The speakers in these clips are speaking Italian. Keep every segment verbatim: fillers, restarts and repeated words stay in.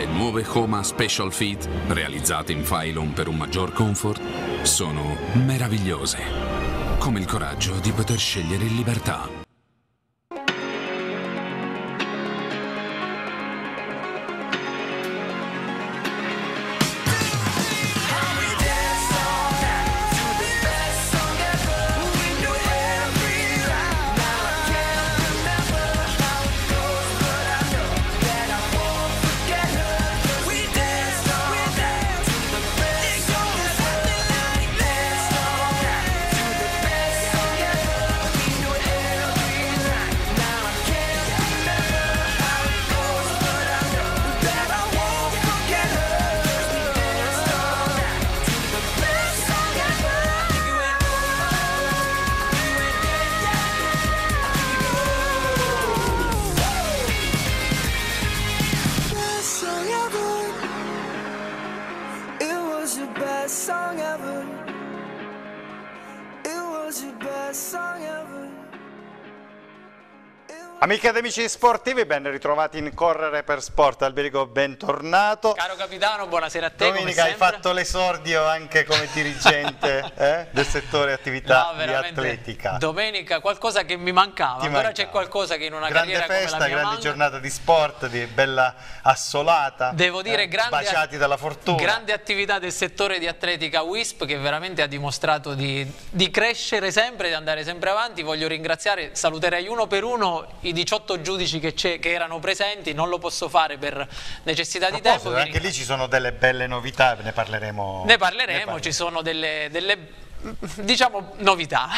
nuove Homa Special Fit, realizzate in Phylon per un maggior comfort, sono meravigliose, come il coraggio di poter scegliere in libertà. Amiche ed amici sportivi, ben ritrovati in Correre per Sport. Alberico, bentornato. Caro capitano, buonasera a te. Domenica hai fatto l'esordio anche come dirigente eh, del settore attività no, di atletica. Domenica qualcosa che mi mancava, Ti ancora c'è qualcosa che in una grande carriera festa, come la mia grande manca. giornata di sport, di bella assolata. Devo dire eh, grande, baciati dalla fortuna. Grande attività del settore di atletica W I S P che veramente ha dimostrato di, di crescere sempre, di andare sempre avanti. Voglio ringraziare, saluterei uno per uno i diciotto giudici Che, che erano presenti, non lo posso fare per necessità di tempo. Anche lì ci sono delle belle novità, ne parleremo. Ne parleremo, ne parleremo. Ci sono delle, delle diciamo novità.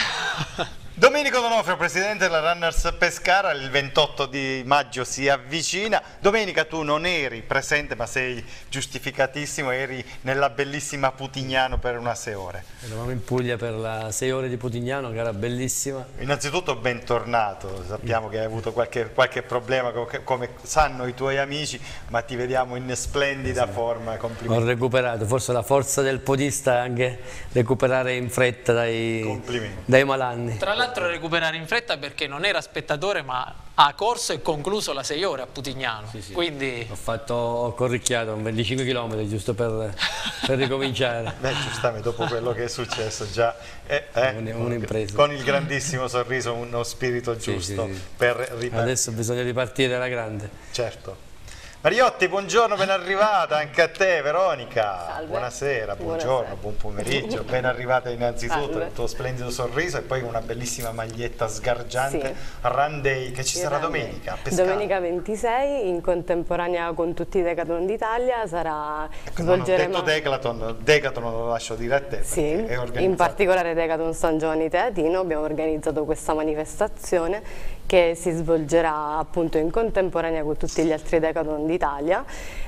Domenico D'Onofrio, presidente della Runners Pescara, il ventotto di maggio si avvicina. Domenica tu non eri presente, ma sei giustificatissimo, eri nella bellissima Putignano per una sei ore. Eravamo in Puglia per la sei ore di Putignano, che era bellissima. Innanzitutto bentornato, sappiamo che hai avuto qualche, qualche problema, come sanno i tuoi amici, ma ti vediamo in splendida sì. forma, complimenti. Ho recuperato, forse la forza del podista è anche recuperare in fretta dai, dai malanni. Tra l'altro recuperare in fretta perché non era spettatore ma ha corso e concluso la sei ore a Putignano. Sì, sì. Quindi... Ho fatto, ho corricchiato venticinque chilometri giusto per, per ricominciare. Beh, giustamente dopo quello che è successo già eh, eh, un'impresa. Con il grandissimo sorriso, uno spirito giusto sì, sì, sì. per ripartire. Adesso bisogna ripartire alla grande. Certo. Mariotti, buongiorno, ben arrivata anche a te. Veronica, salve. Buonasera, buongiorno, buonasera. Buon pomeriggio, ben arrivata innanzitutto con il tuo splendido sorriso e poi una bellissima maglietta sgargiante, sì. Run Day che ci il sarà domenica a Pescara. Domenica ventisei, in contemporanea con tutti i Decathlon d'Italia, sarà ecco, svolgeremo... Non ho detto Decathlon, Decathlon lo lascio dire a te. Sì, è in particolare Decathlon San Giovanni Teatino abbiamo organizzato questa manifestazione che si svolgerà appunto in contemporanea con tutti gli altri Decathlon d'Italia.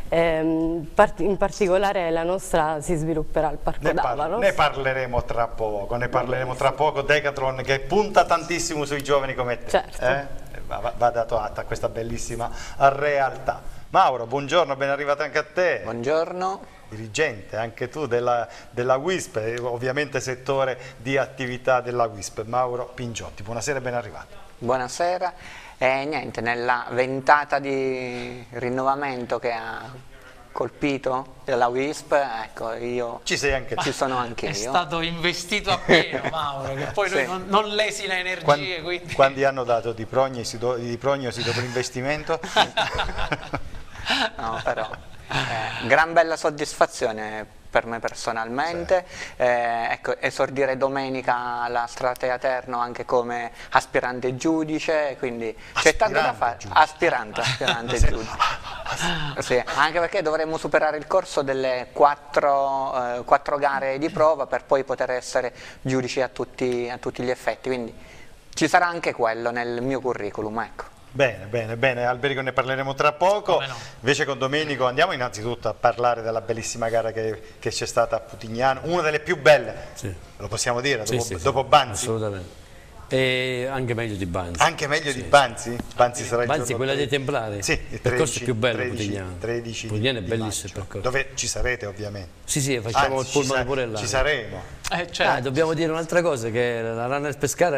Ehm, in particolare la nostra si svilupperà al Parco ne par d'Avalos. Ne parleremo tra poco, ne parleremo tra poco. Decathlon che punta tantissimo sui giovani come te. Certo. Eh? Va, va dato atto a questa bellissima realtà. Mauro, buongiorno, ben arrivato anche a te. Buongiorno. Dirigente anche tu della, della W I S P, ovviamente settore di attività della W I S P. Mauro Pingiotti, buonasera e ben arrivato. Buonasera, e niente, nella ventata di rinnovamento che ha colpito della W I S P, ecco, io ci sei anche ci sono anche è io. È stato investito appieno Mauro, che poi sì. lui non, non lesina energie. Quando, quindi... quando hanno dato di prognosi, do, di prognosi dopo l'investimento? No, però, eh, gran bella soddisfazione per me personalmente, sì. eh, ecco, esordire domenica alla Stratea Terno anche come aspirante giudice, quindi c'è tanto da fare. Giudice. Aspirante, aspirante giudice. Sì, anche perché dovremmo superare il corso delle quattro, eh, quattro gare di prova per poi poter essere giudici a tutti, a tutti gli effetti, quindi ci sarà anche quello nel mio curriculum, ecco. Bene, bene, bene, Alberico ne parleremo tra poco, no. Invece con Domenico andiamo innanzitutto a parlare della bellissima gara che, che c'è stata a Putignano, una delle più belle, sì. Lo possiamo dire, sì, dopo, sì, dopo sì. Banzi. Assolutamente. E anche meglio di Banzi. Anche meglio sì, di Banzi? Banzi sarà il Banzi, quella dei Templari? Sì, il percorso è più bello Putignano. tredici Putignano è di bellissimo il maggio, percorso. dove ci sarete ovviamente. Sì, sì, facciamo Anzi, il pullman ci pure là. Ci saremo. Eh, certo. Ah, dobbiamo dire un'altra cosa, che la Runners Pescara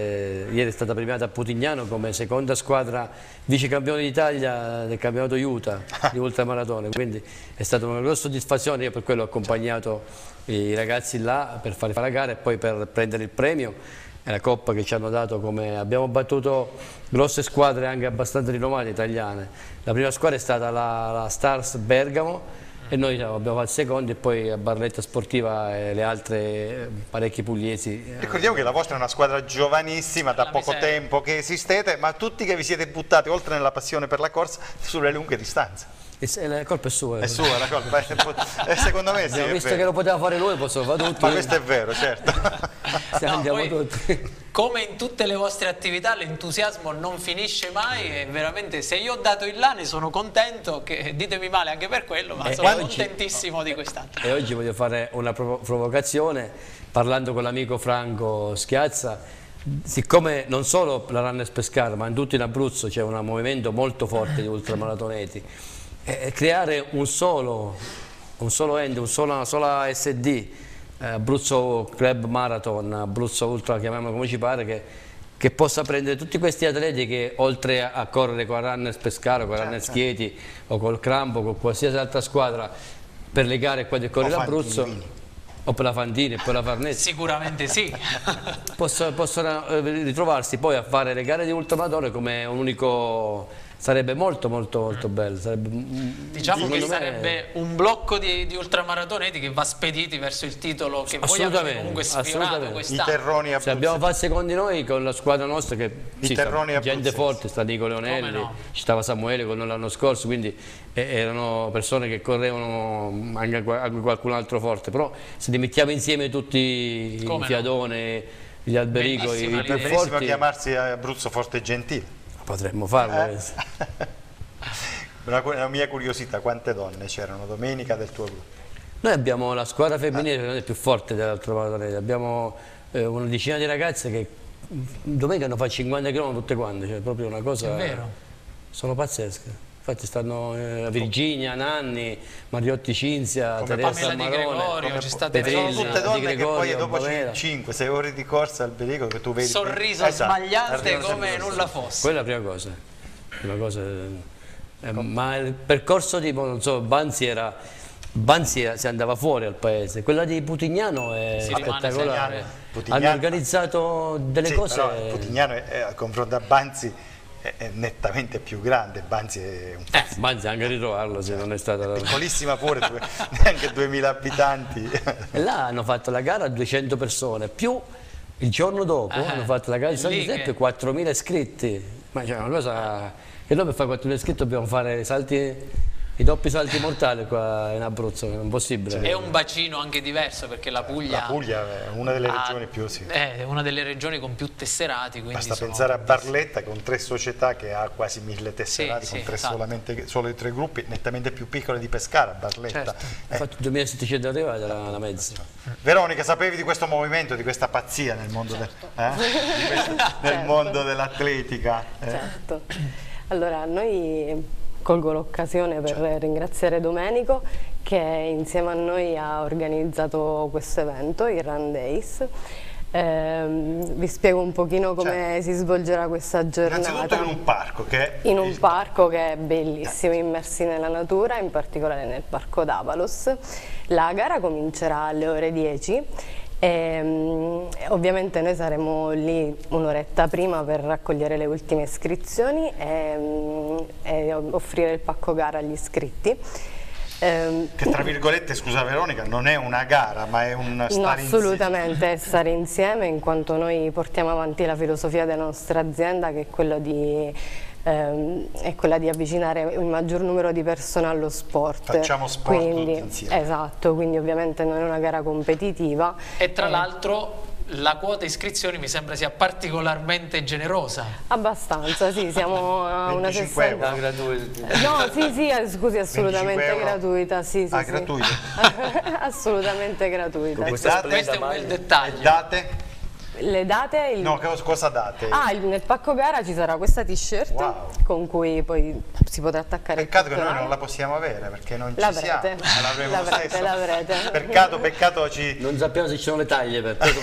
è, ieri è stata premiata a Putignano come seconda squadra vice campione d'Italia del campionato Utah di ultramaratone, quindi è stata una grossa soddisfazione. Io per quello ho accompagnato i ragazzi là per fare la gara e poi per prendere il premio e la coppa che ci hanno dato. Come abbiamo battuto grosse squadre anche abbastanza rinomate italiane. La prima squadra è stata la, la Stars Bergamo e noi abbiamo fatto il secondo, e poi a Barletta Sportiva e le altre parecchi pugliesi. Ricordiamo che la vostra è una squadra giovanissima, da La poco miseria. tempo che esistete, ma tutti che vi siete buttati, oltre nella passione per la corsa, sulle lunghe distanze. E la colpa è sua. È sua la colpa, e secondo me sì, Abbiamo è visto vero. che lo poteva fare lui, posso fare tutto. Ma questo è vero, certo. No, andiamo poi, tutti. Come in tutte le vostre attività, l'entusiasmo non finisce mai e veramente se io ho dato il là ne sono contento, che ditemi male anche per quello, ma E sono oggi- contentissimo di quest'anno. E oggi voglio fare una provo- provocazione, parlando con l'amico Franco Schiazza. Siccome non solo la Runners Pescara, ma in tutto in Abruzzo c'è un movimento molto forte di ultramaratoneti, eh, creare un solo, un solo ente, un solo- una sola S D, eh, Abruzzo Club Marathon, Abruzzo Ultra, chiamiamolo come ci pare, che, che possa prendere tutti questi atleti che oltre a, a correre con la Runners Pescara, con la Runners Chieti o col Crampo, con qualsiasi altra squadra per le gare qua del Corriere O d'Abruzzo, Fantini. o per la Fantini e per la Farnese, Sicuramente sì. possono, possono eh, ritrovarsi poi a fare le gare di ultramaratone come un unico. Sarebbe molto molto molto bello. Sarebbe, Diciamo che secondo me- sarebbe un blocco di, di ultramaratoneti che va spediti verso il titolo che voi avete Assolutamente, comunque sfiorato assolutamente. I quest'anno. terroni Se Abruzzo. abbiamo fatto secondi noi con la squadra nostra, che I sì, terroni sta- gente abruzzesi. forte, sta Nico Leonelli, Come no? ci stava Samuele con noi l'anno scorso, quindi eh, erano persone che correvano anche qua- anche qualcun altro forte, però se li mettiamo insieme tutti, Come il no? Fiadone, gli Alberico, i, Bellissima i più l'idea. Benissimo forti, chiamarsi Abruzzo Forte e Gentile. potremmo farlo. Eh? eh. Una, una mia curiosità, quante donne c'erano domenica del tuo gruppo? Noi abbiamo la squadra femminile che è più forte dell'ultramaratonete, abbiamo eh, una decina di ragazze che domenica hanno fatto cinquanta chilometri tutte quante, cioè proprio una cosa. È vero. Sono pazzesche. Infatti stanno eh, Virginia, Nanni, Mariotti Cinzia, Come Teresa Pamela Di Marone, Gregorio, Come ci po- state Petrilli, sono tutte Di donne che Gregorio, poi dopo Bavera. cinque sei ore di corsa al Berico che tu vedi. Sorriso Esatto. smagliante Arrivano come sempre nulla fosse. Quella è la prima cosa. Prima cosa eh, ma il percorso tipo, non so, Banzi era. Banzi era- si andava fuori al paese, quella di Putignano è Si rimane spettacolare. segnale. Putignano- Hanno organizzato delle Sì, cose. però Putignano è, è, a confronto a Banzi è, è nettamente più grande. Banzi è un Eh, Banzi anche ritrovarlo se non è stata. piccolissima pure, due- neanche duemila abitanti. E là hanno fatto la gara a duecento persone, più il giorno dopo Eh, hanno fatto la gara di San lì Giuseppe, che- quattromila iscritti. Ma c'è una cosa che noi per fare quattromila iscritti dobbiamo fare salti, i doppi salti mortali qua in Abruzzo, è impossibile. È un bacino anche diverso perché la Puglia, La Puglia è una delle ha- regioni più, sì. è una delle regioni con più tesserati, quindi Basta sono- pensare a Barletta con tre società che ha quasi mille tesserati, Sì, con sì, tre esatto. solamente, solo i tre gruppi, nettamente più piccoli di Pescara, Barletta. Certo. Ha fatto duemilasettecento arrivati la, la mezza. Veronica, sapevi di questo movimento, di questa pazzia nel mondo, del- eh? Di questo- nel Certo. mondo dell'atletica? eh? Certo. Allora, noi colgo l'occasione per ringraziare Domenico che insieme a noi ha organizzato questo evento, il Run Days. Ehm, vi spiego un pochino come si svolgerà questa Innanzitutto giornata. in un parco che è In un il- parco che è bellissimo, immersi nella natura, in particolare nel parco d'Avalos. La gara comincerà alle ore dieci. E, mm, ovviamente noi saremo lì un'oretta prima per raccogliere le ultime iscrizioni e, mm, e offrire il pacco gara agli iscritti. Ehm, che tra virgolette, scusa Veronica, non è una gara ma è un No, stare assolutamente è stare insieme, in quanto noi portiamo avanti la filosofia della nostra azienda, che è quella di, ehm, è quella di avvicinare il maggior numero di persone allo sport. Facciamo sport quindi, tutti insieme. Esatto, quindi ovviamente non è una gara competitiva. E tra Eh, l'altro la quota iscrizioni mi sembra sia particolarmente generosa. Abbastanza, sì, siamo a una venticinque sessanta. euro. gratuito. No, sì, sì, eh, scusi, assolutamente venticinque euro. gratuita, sì, sì, Ah, sì. gratuito. Assolutamente gratuita. E questa date? splendida Questo è un bel maglia. E dettaglio. date? Le date? Il... No, cosa date? Ah, il, nel pacco gara ci sarà questa t-shirt wow. con cui poi si potrà attaccare. Peccato che noi non la possiamo avere perché non ci siamo. L'avrete, l'avrete, l'avrete. Peccato, peccato ci... Non sappiamo se ci sono le taglie per questo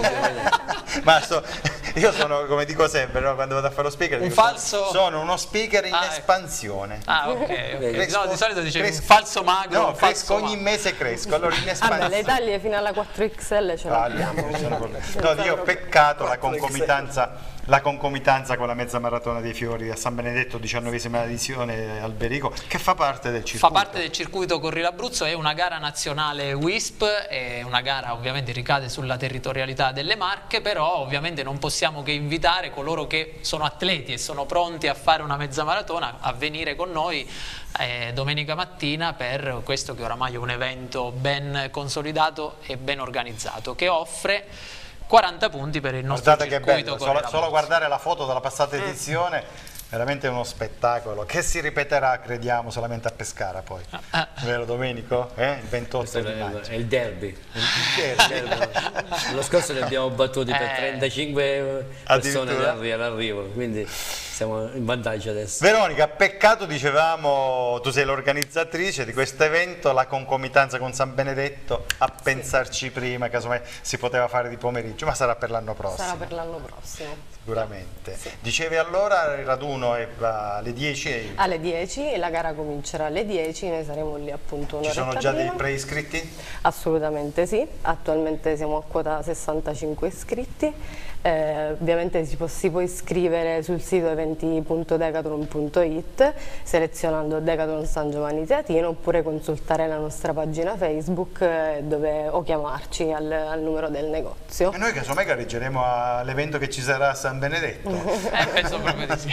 Ma so, io sono, come dico sempre, no? Quando vado a fare lo speaker, un dico, falso... sono uno speaker in ah, espansione. Ah, ok, okay. Cresco, no, di solito dicevi cresco, un falso magro. No, un falso cresco ogni mese cresco, allora in espansione. Vabbè, le taglie fino alla quattro X L ce l'abbiamo. No, io peccato la concomitanza, la concomitanza con la mezza maratona dei fiori a San Benedetto, diciannovesima edizione Alberico, che fa parte del circuito. Fa parte del circuito Corri l'Abruzzo, è una gara nazionale W I S P, è una gara ovviamente ricade sulla territorialità delle Marche, però ovviamente non possiamo che invitare coloro che sono atleti e sono pronti a fare una mezza maratona a venire con noi eh, domenica mattina per questo che oramai è un evento ben consolidato e ben organizzato, che offre quaranta punti per il nostro Guardate circuito. Che bello, solo, solo guardare la foto della passata edizione, veramente uno spettacolo che si ripeterà, crediamo, solamente a Pescara poi. Ah. Vero Domenico? Eh? Il ventotto di maggio. È il derby. Il derby. L'anno scorso ne abbiamo battuti per eh. trentacinque persone all'arrivo, quindi siamo in vantaggio adesso. Veronica, peccato, dicevamo, tu sei l'organizzatrice di questo evento, la concomitanza con San Benedetto, a sì. pensarci prima, casomai si poteva fare di pomeriggio, ma sarà per l'anno prossimo. Sarà per l'anno prossimo. Sicuramente. Sì. Dicevi allora il raduno è alle dieci? E... Alle dieci e la gara comincerà alle dieci, noi saremo lì appunto un'ora. Ci sono già dei preiscritti? Assolutamente sì, attualmente siamo a quota sessantacinque iscritti. Eh, ovviamente si può, si può iscrivere sul sito eventi punto decathlon punto it selezionando Decathlon San Giovanni Teatino, oppure consultare la nostra pagina Facebook eh, dove, o chiamarci al, al numero del negozio. E noi casomai gareggeremo all'evento che ci sarà a San Benedetto. eh, penso proprio di sì.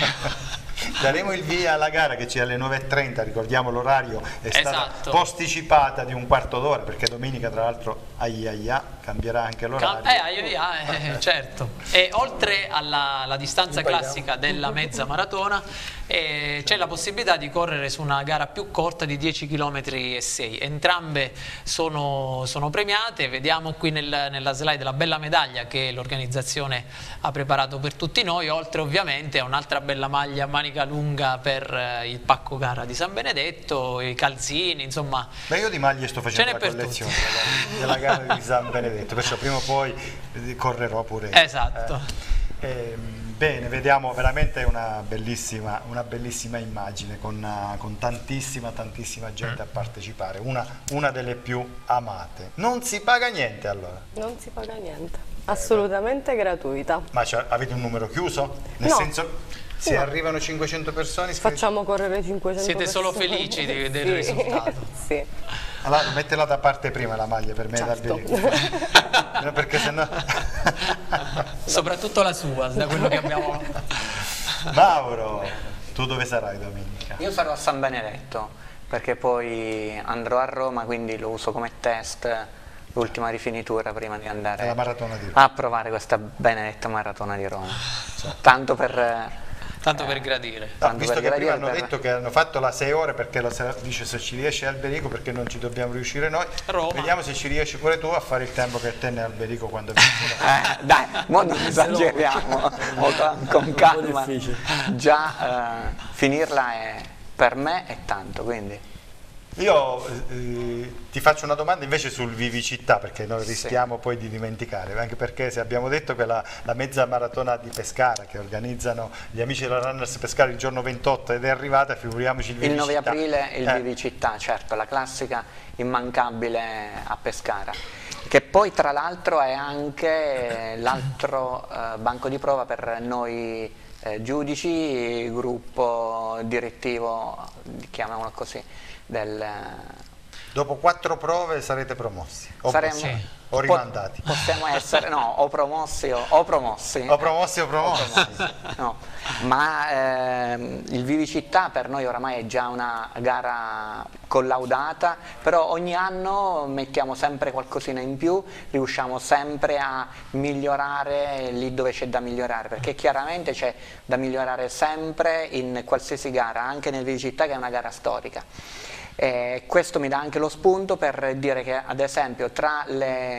Daremo il via alla gara che ci è alle nove e trenta, ricordiamo l'orario è stata esatto. posticipata di un quarto d'ora perché domenica tra l'altro aia aia cambierà anche l'orario. Eh, aia, aia, eh, certo. E oltre alla, alla distanza classica della mezza maratona eh, c'è la possibilità di correre su una gara più corta di dieci chilometri e sei. Entrambe sono, sono premiate, vediamo qui nel, nella slide la bella medaglia che l'organizzazione ha preparato per tutti noi, oltre ovviamente a un'altra bella maglia manica lunga per eh, il pacco gara di San Benedetto, i calzini, insomma. Beh, io di maglie sto facendo la collezione della gara di San Benedetto, perciò prima o poi correrò pure. Esatto. Eh, eh, bene, vediamo veramente una bellissima, una bellissima immagine con, uh, con tantissima, tantissima gente a partecipare, una, una delle più amate. Non si paga niente allora? Non si paga niente, assolutamente eh, gratuita. Ma avete un numero chiuso? Nel no. senso... Se no. arrivano cinquecento persone iscritti... Facciamo correre cinquecento Siete persone. solo felici di, del sì. risultato. Sì. Allora mettela da parte prima la maglia per me, certo. No, perché sennò... Soprattutto la sua, da quello che abbiamo... Mauro, tu dove sarai domenica? Io sarò a San Benedetto perché poi andrò a Roma, quindi lo uso come test, l'ultima rifinitura prima di andare la maratona di Roma. a provare questa benedetta maratona di Roma. Certo. Tanto per... Tanto per gradire. No, tanto visto per che gradire prima hanno per... detto che hanno fatto la sei ore perché lo dice se ci riesce Alberico perché non ci dobbiamo riuscire noi. Roma. Vediamo se ci riesci pure tu a fare il tempo che tenne Alberico quando viene. eh, dai, mo non esageriamo, con, con calma. Già eh, finirla è, per me è tanto, quindi... Io eh, ti faccio una domanda invece sul Vivicità, perché noi rischiamo sì. poi di dimenticare, anche perché se abbiamo detto che la, la mezza maratona di Pescara che organizzano gli amici della Runners Pescara il giorno ventotto ed è arrivata, figuriamoci il Vivicità. Il nove aprile il eh. Vivicità, certo, la classica immancabile a Pescara, che poi tra l'altro è anche l'altro eh, banco di prova per noi eh, giudici, gruppo direttivo, chiamiamolo così, del... Dopo quattro prove sarete promossi o, Saremo, sì. o rimandati? Po possiamo essere, no, o promossi o, o promossi. O promossi o promossi. O promossi. No. Ma ehm, il Vivicità per noi oramai è già una gara collaudata, però ogni anno mettiamo sempre qualcosina in più, riusciamo sempre a migliorare lì dove c'è da migliorare, perché chiaramente c'è da migliorare sempre in qualsiasi gara, anche nel Vivicità che è una gara storica. E questo mi dà anche lo spunto per dire che ad esempio tra le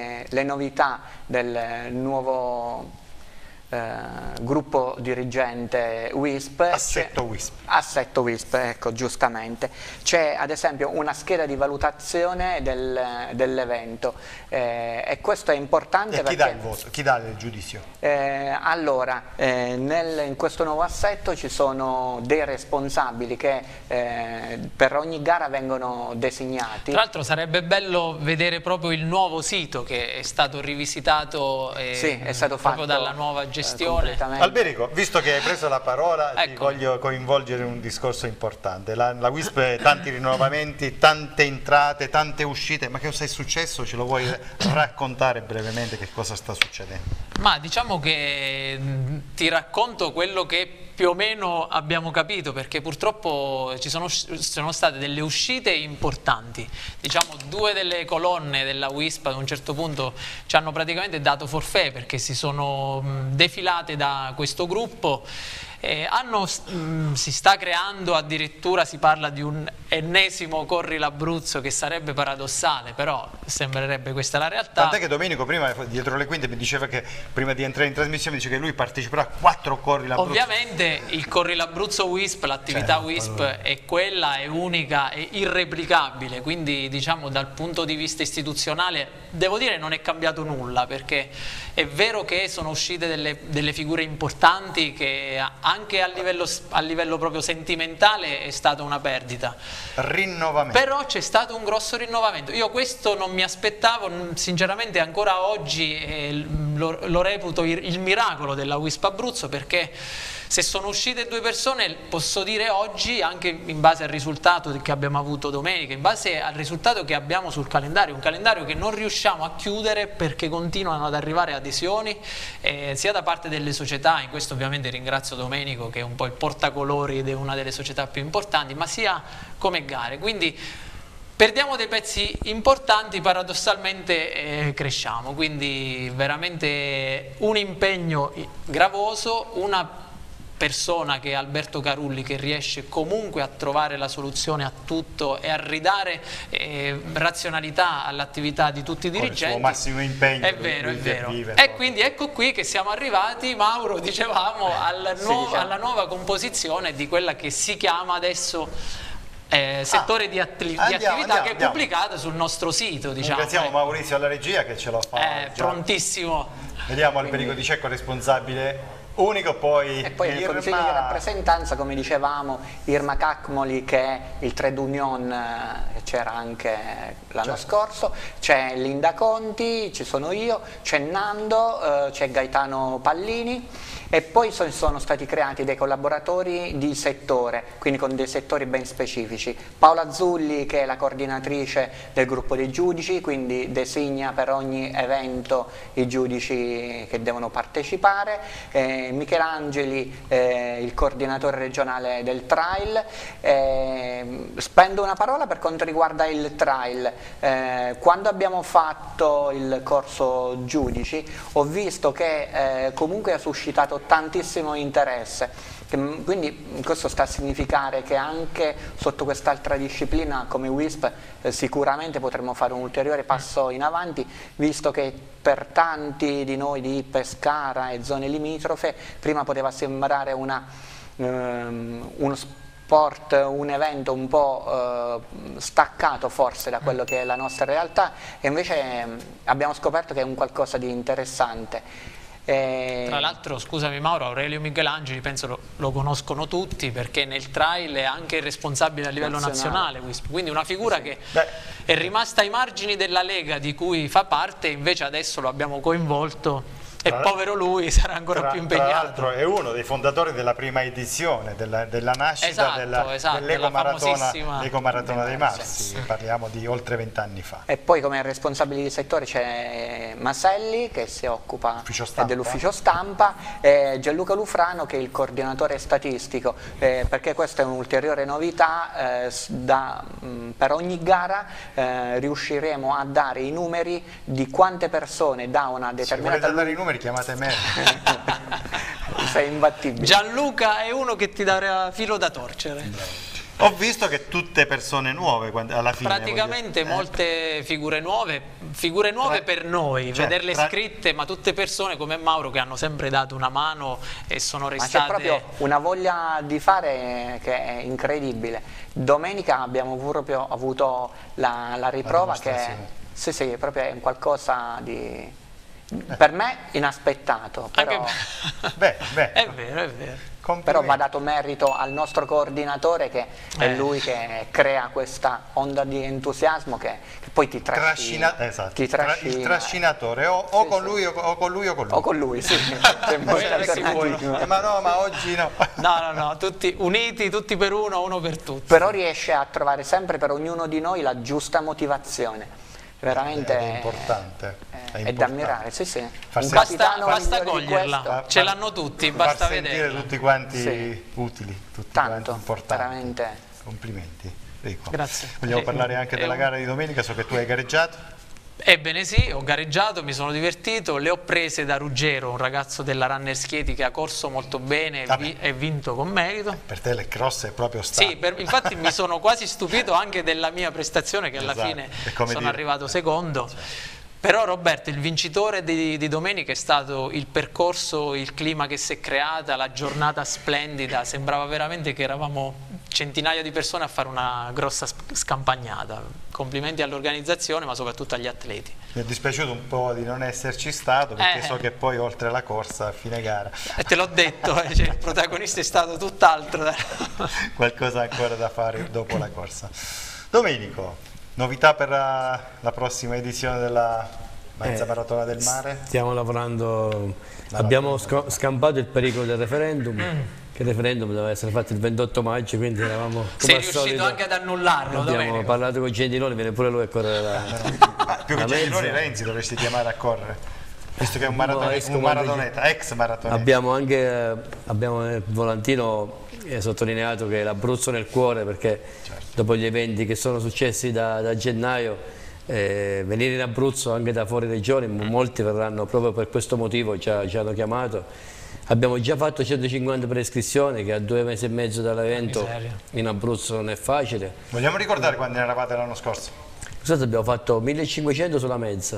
le, le novità del nuovo eh, gruppo dirigente WISP. Assetto WISP. Assetto WISP, ecco, giustamente. C'è ad esempio una scheda di valutazione del, dell'evento eh, e questo è importante. E chi perché, dà il voto? Chi dà il giudizio? Eh, allora, eh, nel, in questo nuovo assetto ci sono dei responsabili che eh, per ogni gara vengono designati. Tra l'altro sarebbe bello vedere proprio il nuovo sito che è stato rivisitato eh, sì, è stato proprio fatto dalla nuova gestione. Eh, Alberico, visto che hai preso la parola, ecco, ti voglio coinvolgere in un discorso importante. La, la WISP, tanti rinnovamenti, tante entrate, tante uscite, ma che cosa è successo? Ce lo vuoi raccontare brevemente che cosa sta succedendo? Ma diciamo che ti racconto quello che più o meno abbiamo capito, perché purtroppo ci sono, sono state delle uscite importanti. Diciamo, due delle colonne della WISP ad un certo punto ci hanno praticamente dato forfait perché si sono defilate da questo gruppo. Eh, hanno, mh, si sta creando, addirittura si parla di un ennesimo Corri l'Abruzzo, che sarebbe paradossale, però sembrerebbe questa la realtà. Tant'è che Domenico prima dietro le quinte mi diceva che prima di entrare in trasmissione dice che lui parteciperà a quattro Corri l'Abruzzo. Ovviamente il Corri l'Abruzzo WISP, l'attività certo, WISP allora. è quella, è unica, è irreplicabile, quindi diciamo dal punto di vista istituzionale devo dire non è cambiato nulla, perché è vero che sono uscite delle, delle figure importanti che anche a livello, a livello proprio sentimentale è stata una perdita. Rinnovamento. Però c'è stato un grosso rinnovamento. Io questo non mi aspettavo, sinceramente ancora oggi eh, lo, lo reputo il, il miracolo della WISP Abruzzo, perché se sono uscite due persone posso dire oggi, anche in base al risultato che abbiamo avuto domenica, in base al risultato che abbiamo sul calendario, un calendario che non riusciamo a chiudere perché continuano ad arrivare adesioni eh, sia da parte delle società, in questo ovviamente ringrazio Domenico che è un po' il portacolori di una delle società più importanti, ma sia come gare, quindi perdiamo dei pezzi importanti, paradossalmente eh, cresciamo, quindi veramente un impegno gravoso, una persona che è Alberto Carulli, che riesce comunque a trovare la soluzione a tutto e a ridare eh, razionalità all'attività di tutti i dirigenti. Con il suo massimo impegno. È vero, è vero. Vive, e quindi ecco qui che siamo arrivati, Mauro, dicevamo, alla, sì, nuova, diciamo. alla nuova composizione di quella che si chiama adesso Eh, settore ah, di, atti andiamo, di attività andiamo, che è andiamo. pubblicata sul nostro sito, diciamo. Ringraziamo eh. Maurizio alla regia che ce lo fa. Eh, prontissimo. Vediamo Alberico Di Cecco, responsabile unico, poi, e poi nel Irma... consiglio di rappresentanza, come dicevamo, Irma Cacmoli, che è il trade union, eh, c'era anche l'anno certo. scorso, c'è Linda Conti, ci sono io, c'è Nando, eh, c'è Gaetano Pallini, e poi sono, sono stati creati dei collaboratori di settore, quindi con dei settori ben specifici. Paola Zulli, che è la coordinatrice del gruppo dei giudici, quindi designa per ogni evento i giudici che devono partecipare, eh, Michelangeli, eh, il coordinatore regionale del trail. Eh, spendo una parola per quanto riguarda il trail. Eh, quando abbiamo fatto il corso giudici ho visto che eh, comunque ha suscitato tantissimo interesse, quindi questo sta a significare che anche sotto quest'altra disciplina come WISP eh, sicuramente potremo fare un ulteriore passo in avanti, visto che per tanti di noi di Pescara e zone limitrofe prima poteva sembrare una, um, uno sport, un evento un po' eh, staccato forse da quello che è la nostra realtà, e invece eh, abbiamo scoperto che è un qualcosa di interessante. Eh... Tra l'altro, scusami Mauro, Aurelio Michelangeli penso lo, lo conoscono tutti, perché nel trail è anche il responsabile a livello nazionale, nazionale quindi una figura sì. che Beh. è rimasta ai margini della Lega di cui fa parte, invece adesso lo abbiamo coinvolto. E tra, povero lui sarà ancora tra, più impegnato. Tra l'altro è uno dei fondatori della prima edizione, della, della nascita esatto, della, esatto, dell'Ecomaratona dell dei Marsi, sì. Parliamo di oltre vent'anni fa. E poi come responsabile di settore c'è Maselli, che si occupa dell'ufficio stampa, e Gianluca Lufrano, che è il coordinatore statistico, eh, perché questa è un'ulteriore novità, eh, da, mh, per ogni gara eh, riusciremo a dare i numeri di quante persone da una determinata... Se dare i numeri chiamate me. Sei imbattibile. Gianluca è uno che ti darà filo da torcere. Ho visto che tutte persone nuove alla fine. Praticamente voglio... molte figure nuove, figure nuove tra... per noi, cioè, vederle tra... scritte, ma tutte persone come Mauro che hanno sempre dato una mano e sono restate... Ma c'è proprio una voglia di fare che è incredibile. Domenica abbiamo proprio avuto la, la riprova la che sì, sì, proprio è un qualcosa di... per me inaspettato, però, beh, beh. è vero, è vero. Però va dato merito al nostro coordinatore che è eh. lui che crea questa onda di entusiasmo che, che poi ti trascina, Trascina, esatto. ti trascina. Il trascinatore o, o, sì, con sì. lui, o, o con lui o con lui o con lui, sì. eh, ma no, ma oggi no. No, no, no, tutti uniti, tutti per uno, uno per tutti. Però riesce a trovare sempre per ognuno di noi la giusta motivazione. Veramente è importante, è, è, è da ammirare, sì, sì. Far basta basta coglierla, ce l'hanno tutti, basta vedere. Far sentire tutti quanti sì. utili, tutti Tanto, quanti importanti. Veramente. Complimenti. Rico. Grazie. Vogliamo eh, parlare anche della un... gara di domenica, so che tu hai gareggiato. Ebbene sì, ho gareggiato, mi sono divertito, le ho prese da Ruggero, un ragazzo della Runners Chieti che ha corso molto bene vi e vinto con merito. Per te le cross è proprio stato. Sì, per, infatti mi sono quasi stupito anche della mia prestazione che alla esatto. fine sono dire... arrivato secondo. Cioè. Però Roberto, il vincitore di, di domenica è stato il percorso, il clima che si è creata, la giornata splendida, sembrava veramente che eravamo centinaia di persone a fare una grossa scampagnata. Complimenti all'organizzazione ma soprattutto agli atleti. Mi è dispiaciuto un po' di non esserci stato perché eh. so che poi oltre alla corsa a fine gara e te l'ho detto, eh, cioè, il protagonista è stato tutt'altro. Qualcosa ancora da fare dopo la corsa. Domenico, novità per la, la prossima edizione della mezza eh, maratona del mare? Stiamo lavorando, la abbiamo sc scampato il pericolo del referendum, mm. che il referendum doveva essere fatto il ventotto maggio, quindi eravamo come sei al riuscito solito, anche ad annullarlo? Abbiamo Domenico. parlato con Gentiloni, viene pure lui a correre la, ah, più che Gentiloni, Renzi dovresti chiamare a correre, visto che è un, maratone, un maratoneta, ex maratoneta. Abbiamo anche abbiamo il volantino è sottolineato che l'Abruzzo nel cuore, perché certo. dopo gli eventi che sono successi da, da gennaio, eh, venire in Abruzzo anche da fuori regione, mm. molti verranno proprio per questo motivo, ci, ci hanno chiamato. Abbiamo già fatto centocinquanta prescrizioni, che a due mesi e mezzo dall'evento in Abruzzo non è facile. Vogliamo ricordare quando eravate l'anno scorso? Scusate, abbiamo fatto millecinquecento sulla mezza,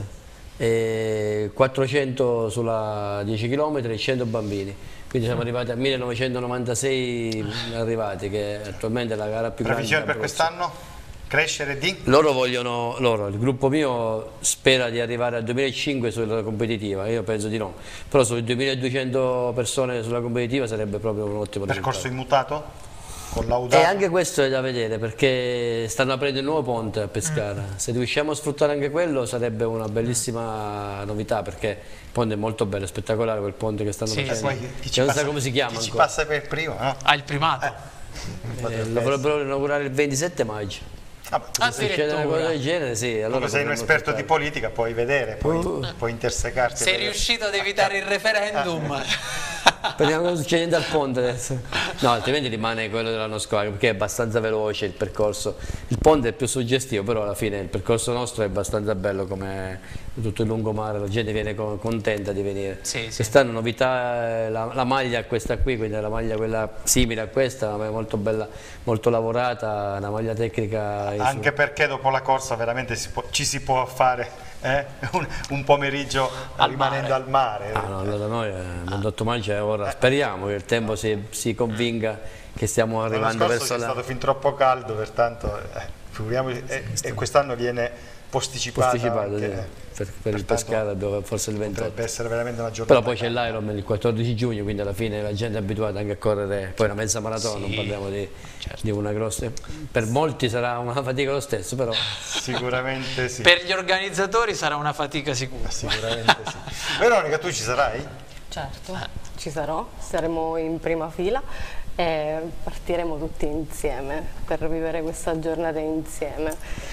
e quattrocento sulla dieci chilometri e cento bambini. Quindi siamo arrivati a millenovecentonovantasei arrivati, che attualmente è la gara più grande. Previsione per quest'anno? Crescere di? Loro vogliono, loro, il gruppo mio spera di arrivare a duemilacinque sulla competitiva, io penso di no, però sulle duemiladuecento persone sulla competitiva sarebbe proprio un ottimo risultato. Percorso immutato? Collaudato? E anche questo è da vedere, perché stanno aprendo il nuovo ponte a Pescara. Mm. Se riusciamo a sfruttare anche quello sarebbe una bellissima novità, perché il ponte è molto bello, è spettacolare quel ponte che stanno sì, facendo. E poi chi ci non sa come si chiama chi ancora. ci passa per primo, no? Ha il primato. Eh. Eh, lo vorrebbero inaugurare il ventisette maggio. Ah, ah, se succede una cosa del genere, sì. Allora come sei un esperto di politica, puoi vedere, puoi, uh. puoi intersecarti. Sei riuscito ad evitare il referendum. Ah. Speriamo che non succeda niente al ponte adesso. No, altrimenti rimane quello dell'anno scorso, perché è abbastanza veloce il percorso. Il ponte è più suggestivo, però alla fine il percorso nostro è abbastanza bello, come tutto il lungomare, la gente viene contenta di venire. Sì, sì. Quest'anno novità, la, la maglia questa qui, quindi la maglia quella simile a questa, ma è molto bella, molto lavorata, una maglia tecnica. Anche perché dopo la corsa veramente si può, ci si può fare eh? un, un pomeriggio al rimanendo mare. al mare. Ah, no, allora noi il ventotto maggio è ora, speriamo che il tempo si, si convinga che stiamo arrivando verso la... è stato fin troppo caldo, pertanto eh, figuriamoci, e, e quest'anno viene posticipato, posticipato anche, sì. per, per il Pescara dove forse il ventotto. Potrebbe essere veramente una giornata. Però poi c'è l'Ironman il quattordici giugno, quindi alla fine la gente è abituata anche a correre, poi una mezza maratona, sì, non parliamo di, certo. di una grossa... Per molti sarà una fatica lo stesso, però... Sicuramente sì. Per gli organizzatori sarà una fatica sicura. Sicuramente sì. Veronica, tu ci sarai? Certo, ci sarò, saremo in prima fila e partiremo tutti insieme per vivere questa giornata insieme.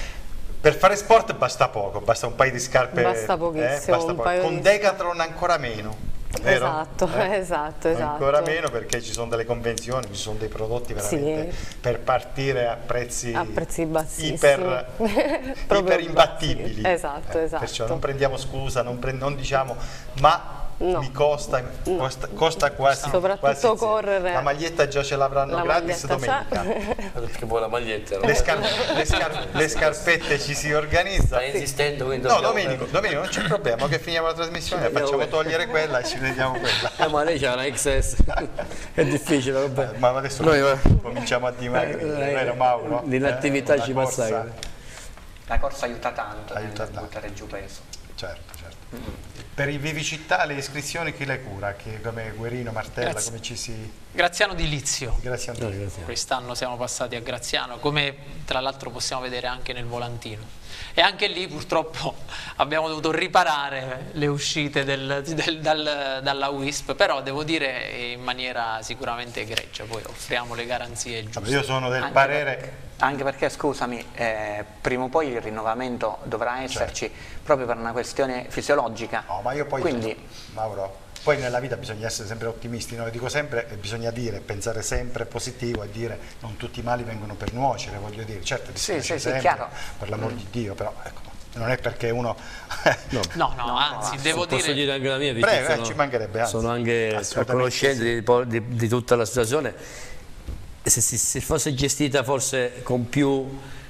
Per fare sport basta poco, basta un paio di scarpe, basta pochissimo, eh, basta un poco. paio Con di... Decathlon ancora meno. Vero? Esatto, eh? esatto, esatto. Ancora meno, perché ci sono delle convenzioni, ci sono dei prodotti veramente sì. per partire a prezzi, a prezzi bassissimi, iper, iper imbattibili. Esatto, eh, esatto. Perciò non prendiamo scusa, non, pre non diciamo, ma No. Mi costa, No. costa, costa quasi. Soprattutto quasi correre. La maglietta già ce l'avranno La gratis maglietta domenica. Perché poi la maglietta. Le, scar le, scar le scarpette ci si organizza. Stai insistendo, quindi No, dobbiamo- Domenico, Domenico, non c'è problema, che finiamo la trasmissione, Vediamo facciamo quella. togliere quella e ci prendiamo quella. Eh, ma lei c'ha la X S, è difficile, vabbè. Ma adesso Noi, va. cominciamo a dimagrire, Eh, vero Mauro? L'inattività Eh, ci la corsa. massacra. La corsa aiuta tanto Aiuta nel tanto. buttare giù peso. Certo, certo. Per i vivicità, le iscrizioni chi le cura? Chi, come Guerino, Martella, Grazie. come ci si... Graziano di Lizio. Grazie a No, te. grazie. Quest'anno siamo passati a Graziano, come tra l'altro possiamo vedere anche nel volantino. E anche lì purtroppo abbiamo dovuto riparare le uscite del, del, dal, dalla W I S P, però devo dire in maniera sicuramente egregia, poi offriamo le garanzie giuste. Io sono del Anche parere... perché, anche perché, scusami, eh, prima o poi il rinnovamento dovrà esserci proprio per una questione fisiologica. No, ma io poi... Quindi, Mauro, poi nella vita bisogna essere sempre ottimisti, no? Lo dico sempre, e bisogna dire, pensare sempre positivo e dire non tutti i mali vengono per nuocere, voglio dire, certo Sì, dispiace sì, sì, sempre, chiaro. per l'amor di Dio, però ecco, non è perché uno... No, no, anzi, devo Posso dire... dire anche la mia, visto Prego, che eh, sono, ci mancherebbe, anzi. sono anche a Assolutamente conoscenza sì. di, po- di- di tutta la situazione. Se, se- se fosse gestita forse con più,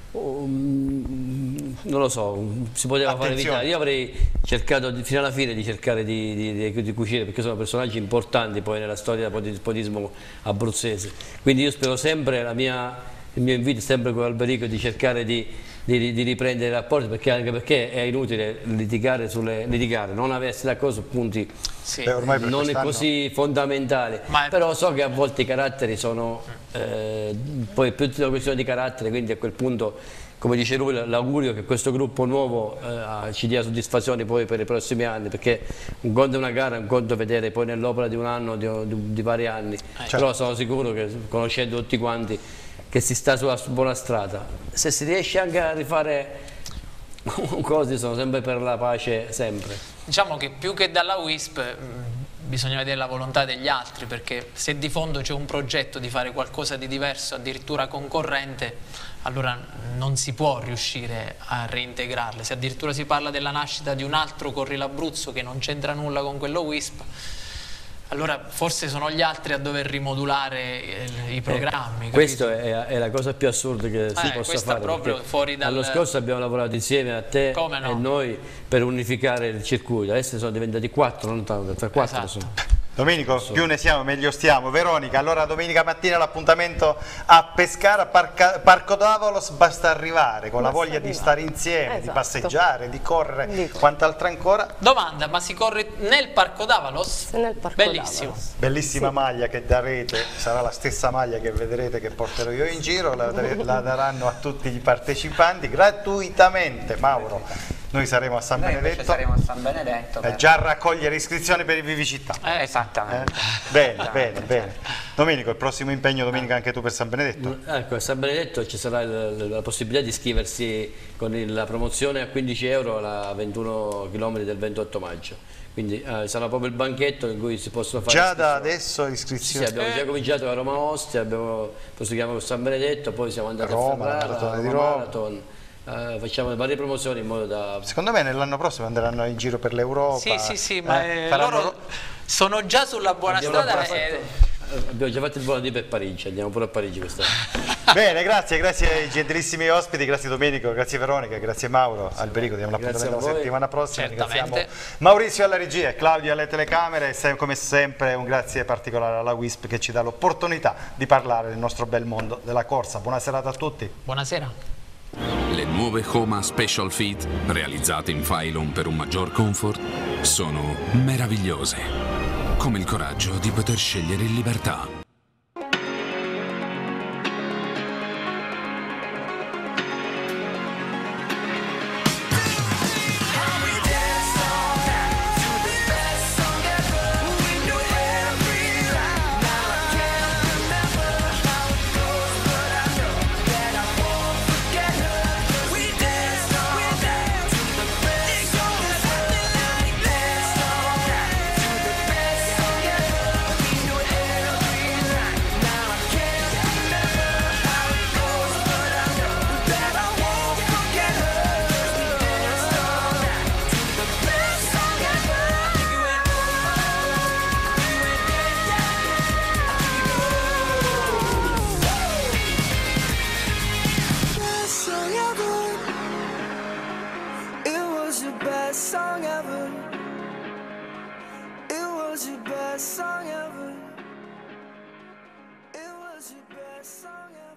um, non lo so, si poteva fare Attenzione. evitare. Io avrei cercato di- fino alla fine di cercare di, di, di, di cucire, perché sono personaggi importanti poi nella storia del podismo abruzzese. Quindi io spero sempre, la mia, il mio invito è sempre con Alberico di cercare di, di, di riprendere i rapporti, perché anche perché è inutile litigare, sulle, litigare non aversi d'accordo su punti Sì. Beh, ormai per non è quest'anno- così fondamentale, Ma è- però so che a volte i caratteri sono eh, poi più una questione di carattere, quindi a quel punto, come dice lui, l'augurio che questo gruppo nuovo eh, ci dia soddisfazioni poi per i prossimi anni, perché un conto è una gara, un conto è vedere poi nell'opera di un anno, di, di, di vari anni, però sono sicuro che conoscendo tutti quanti che si sta sulla buona strada. Se si riesce anche a rifare cose, sono sempre per la pace, sempre. Diciamo che più che dalla W I S P mh, bisogna vedere la volontà degli altri, perché se di fondo c'è un progetto di fare qualcosa di diverso, addirittura concorrente, allora non si può riuscire a reintegrarle. Se addirittura si parla della nascita di un altro Corri l'Abruzzo che non c'entra nulla con quello W I S P, allora forse sono gli altri a dover rimodulare i, i programmi. Questa è, è la cosa più assurda che si Eh, possa questa fare. proprio perché fuori dal- L'anno scorso abbiamo lavorato insieme a te Come no? e noi per unificare il circuito, adesso sono diventati quattro, non tanto, tra quattro Esatto. sono. Domenico, più ne siamo meglio stiamo. Veronica, allora domenica mattina l'appuntamento a Pescara, Parca- Parco Davalos, basta arrivare con la Basta voglia di arrivare. stare insieme, di Esatto. passeggiare, di correre, Dico. quant'altro ancora. Domanda, ma si corre nel Parco Davalos? Nel Parco Bellissimo. Davalos. Bellissima Sì. maglia che darete, sarà la stessa maglia che vedrete che porterò io in giro, la, dare- la daranno a tutti i partecipanti gratuitamente. Mauro, noi saremo a San noi invece Benedetto saremo a San Benedetto. eh, per- già a raccogliere iscrizioni per il Vivicità. Eh, Eh? Esattamente. Bene, bene, bene. Domenico, il prossimo impegno domenica anche tu per San Benedetto? Ecco, a San Benedetto ci sarà il- la possibilità di iscriversi con il- la promozione a quindici euro alla ventuno chilometri del ventotto maggio. Quindi eh, sarà proprio il banchetto in cui si possono fare Già da iscrizioni. adesso Sì, iscrizioni? sì, abbiamo già cominciato a Roma Ostia, abbiamo proseguiamo con San Benedetto, poi siamo andati Roma, a Ferrara, Maratona di Roma Roma. Marathon, eh, facciamo varie promozioni in modo da... Secondo me nell'anno prossimo andranno in giro per l'Europa. Sì, sì, sì, ma eh, eh, faranno- loro sono già sulla buona Abbiamo strada. già e- fatto- abbiamo già fatto il volo di per Parigi, andiamo pure a Parigi quest'anno. Bene, grazie, grazie ai gentilissimi ospiti, grazie Domenico, grazie Veronica, grazie Mauro, Alberico, diamo Grazie l'appuntamento a la voi. settimana prossima, Certamente. ringraziamo Maurizio alla regia e Claudio alle telecamere e se- come sempre un grazie particolare alla W I S P che ci dà l'opportunità di parlare del nostro bel mondo della corsa. Buona serata a tutti. Buonasera. Le nuove Homa Special Fit, realizzate in Phylon per un maggior comfort, sono meravigliose, come il coraggio di poter scegliere in libertà. best song ever. It was your best song ever. It was your best song ever.